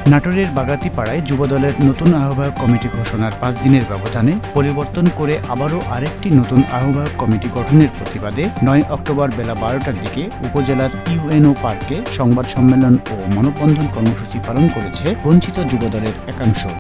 নাটোরের বাগাতিপাড়ায় যুবদলের নতুন আহ্বায়ক কমিটি ঘোষণার 5 দিনের ব্যবধানে পরিবর্তন করে আবারও আরেকটি নতুন আহ্বায়ক কমিটি গঠনের প্রতিবাদে 9 অক্টোবর বেলা 12টার দিকে উপজেলার ইউএনও পার্কে সংবাদ সম্মেলন ও মানববন্ধন কর্মসূচি পালন করেছে বঞ্চিত যুবদলের একাংশ।